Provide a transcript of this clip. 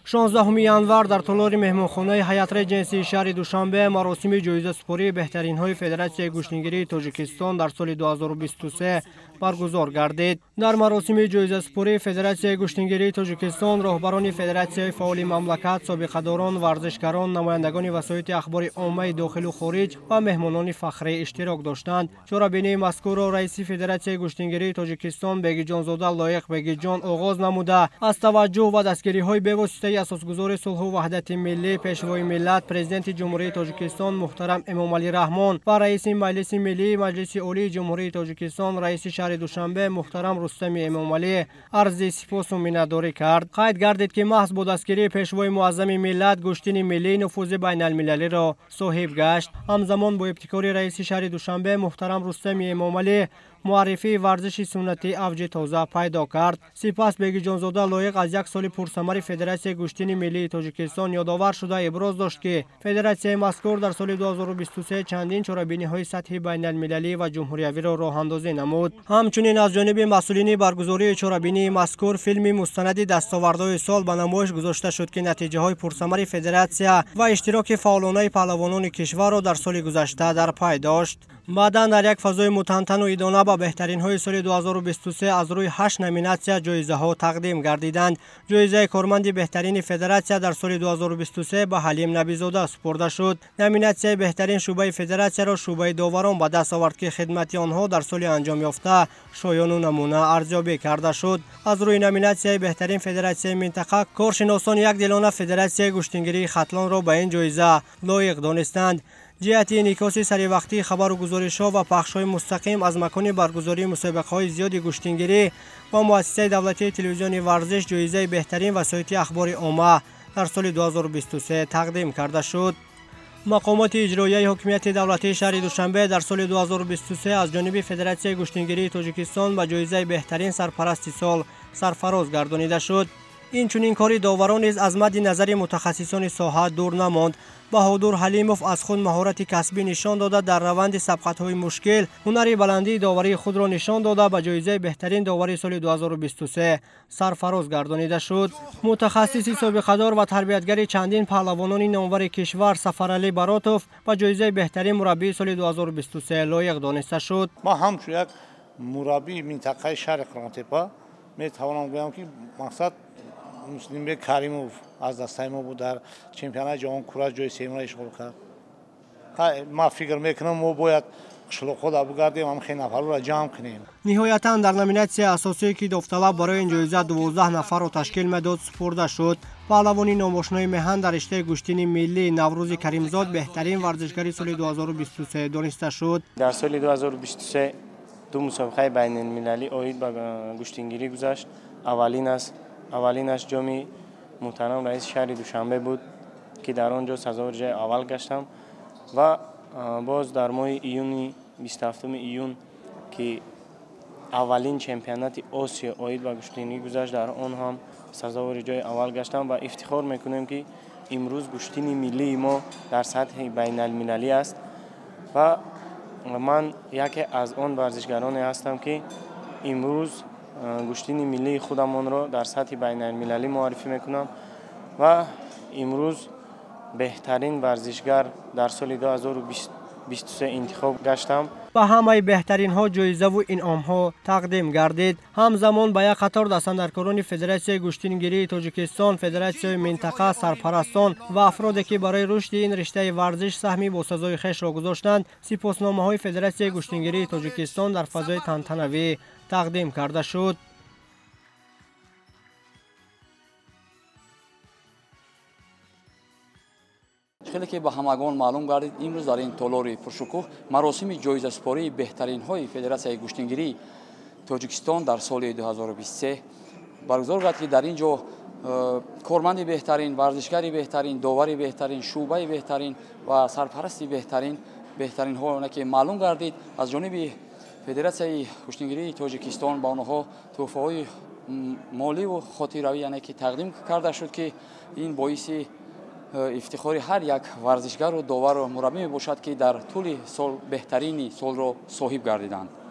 16 январ дар толори меҳмонхонаи ҳайат реҷенсии шаҳри Душанбе маросими ҷоизасупории беҳтаринҳои Федератсияи гӯштнингирии Тоҷикистон дар соли 2023 баргузор гардид. Дар маросими ҷоизасупории Федератсияи гӯштнингирии Тоҷикистон роҳбарони Федератсияи фаъоли мамлакат, собиқадорон, варзишгарон, намояндагони васоити ахбори оммаи дохилу хориҷ ва меҳмонони фахрӣ иштирок доштанд. Чорабинии мазкурро раиси Федератсияи гӯштнингирии Тоҷикистон Бегиҷонзода Лоиқ Бегиҷон оғоз намуда, аз таваҷҷӯҳ ва дастгириҳои бевоситаи асосгузори сулҳу ваҳдати миллӣ, пешвои миллат, президенти ҷумҳурии Тоҷикистон муҳтарам Эмомалӣ Раҳмон ва раиси Маҷлиси Миллии Маҷлиси Олии Ҷумҳурии Тоҷикистон раиси шаҳри Душанбе муҳтарам Рустами Эмомалӣ арзи сипосу миннатдорӣ кард. Қайд гардид, ки маҳз бо дастгирии пешвои муаззами миллат гӯштини миллии нуфузи байналмилалиро соҳиб гашт. ҳамзамон бо ибтикори раиси шаҳри Душанбе муҳтарам Рустами Эмомалӣ муаррифии варзиши суннатӣ авҷи тоза пайдо кард. Сипас Бегиҷонзода Лоиқ аз як соли пурсамари Федератсияи гӯштини миллии Тоҷикистон ёдовар шуда иброз дошт, ки Федератсияи мазкур дар соли 2023 чандин чорабиниҳои сатҳи байналмилалӣ ва ҷумҳуриявиро роҳандозӣ намуд. ҳамчунин аз ҷониби масъулини баргузории чорабинии мазкур филми мустанади дастовардҳои сол ба намоиш гузошта шуд, ки натиҷаҳои пурсамари Федератсия ва иштироки фаъолонаи паҳлавонони кишварро дар соли гузашта дар пай дошт. баъдан дар як фазои мутантану идона ба беҳтаринҳои соли 2023 аз рӯи 8 номинатсия ҷоизаҳо тақдим гардиданд. ҷоизаи корманди беҳтарини Федератсия дар соли 2023 ба Ҳалим Набизода супурда шуд. номинатсияи беҳтарин шуъбаи Федератсияро шуъбаи доварон ба даст овард, ки хидмати онҳо дар соли анҷомёфта шоёну намуна арзёбӣ карда шуд. аз рӯи номинатсияи беҳтарин Федератсияи минтақа коршиносон якдилона Федератсияи гӯштнингирии Хатлонро ба ин ҷоиза лоиқ донистанд. ҷиҳати инъикоси саривақтии хабару гузоришҳо ва пахшҳои мустақим аз макони баргузории мусобиқаҳои зиёди гӯштнингирӣ ва муассисаи давлатии телевизиони варзиш ҷоизаи беҳтарин васоити ахбори омма дар соли 2023 тақдим карда шуд. мақомоти иҷроияи ҳокимияти давлатии шаҳри Душанбе дар соли 2023 аз ҷониби Федератсияи гӯштнингирии Тоҷикистон ба ҷоизаи беҳтарин сарпарасти сол сарфароз гардонида шуд. инчунин кори доварон низ аз мадди назари мутахассисони соҳа дур намонд. Баҳодур Ҳалимов аз худ маҳорати касбӣ нишон дода, дар раванди сабқатҳои мушкил ҳунари баландии доварии худро нишон дода ба ҷоизаи беҳтарин доварии соли 2023 сарфароз гардонида шуд. мутахассиси собиқадор ва тарбиятгари чандин паҳлавонони номвари кишвар Сафаралӣ Баротов ба ҷоизаи беҳтарин мураббии соли 2023 лоиқ дониста шуд. ма ҳамчун як мураббии минтақаи шаҳри Қиромтепа метавонам гӯям, ки мақсад Муслимбек Каримов аз дастаи мо буд, дар чемпионати ҷаҳон кураш ҷои сеюмра ишғол кард. ма фикр мекунам мо бояд қишлоқҳо дар бугардем, ҳам хеле нафарро ҷамъ кунем. ниҳоятан дар номинатсияи асосие, ки довталаб барои ин ҷоиза 12 нафарро ташкил медод, супурда шуд. паҳлавони номошнои меҳан дар риштаи гӯштини миллӣ Наврӯзи Каримзод беҳтарин варзишгари соли 2023 дониста шуд. дар соли 2023 ду мусобиқаи байналмилалӣ оид ба гӯштингирӣ гузашт. аввалинаш ҷоми муҳтарам раиси шаҳри Душанбе буд, ки дар он ҷо сазовари ҷои аввал гаштам ва боз дар моҳи июни 27 июн, ки аввалин чемпионати Осиё оид ба гӯштингирӣ гузашт, дар он ҳам сазовари ҷои аввал гаштам ва ифтихор мекунем, ки имрӯз гӯштини миллии мо дар сатҳи байналмилалӣ аст ва ман яке аз он варзишгароне ҳастам, ки имрӯз гӯштини миллии худамонро дар сатҳи байналмилалӣ муаррифӣ мекунам ва имрӯз беҳтарин варзишгар дар соли 2023 интихоб гаштам. ба ҳамаи беҳтаринҳо ҷоизаву инъомҳо тақдим гардид. ҳамзамон ба як қатор дастандаркорони Федератсияи гӯштнингирии Тоҷикистон, Федератсияи минтақа, сарпарастон ва афроде, ки барои рушди ин риштаи варзиш саҳми босазои хешро гузоштанд, сипосномаҳои Федератсияи гӯштнингирии Тоҷикистон дар фазои тантанавӣ тақдим карда шуд. خیلی که به همگان معلوم گردید امروز در این تالار پرشکوه مراسم جایزه‌سپاری بهترین‌های فدراسیون گوشتنگیری تاجیکستان در سال 2023 برگزار گردید که در اینجا کارمند بهترین، ورزشکار بهترین، داور بهترین، شعبه بهترین و سرپرست بهترین ها که معلوم گردید از جانب فدراسیون گوشتنگیری تاجیکستان با آنها تحفه‌های مالی و خاطره‌ای یعنی که تقدیم کرده شد که این باعث افتخار هر یک ورزشگر و داور و مربی می باشد که در طول سال بهترین سال را صاحب گردیدند.